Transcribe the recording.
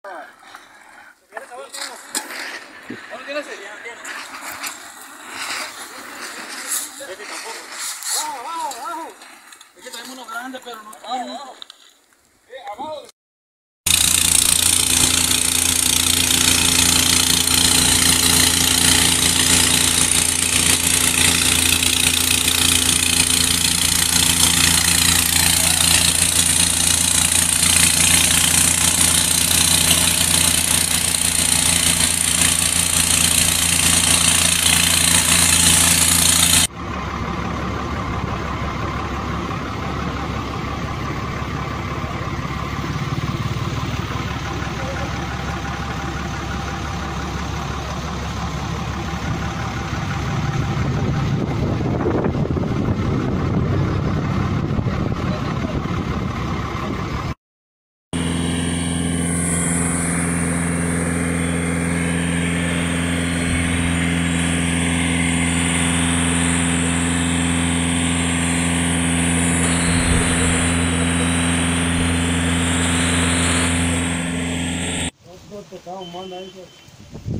¿No tienes ese? Este tampoco. Abajo. Es que traemos uno grande, pero no. Abajo. Abajo. Tocava um mano aí,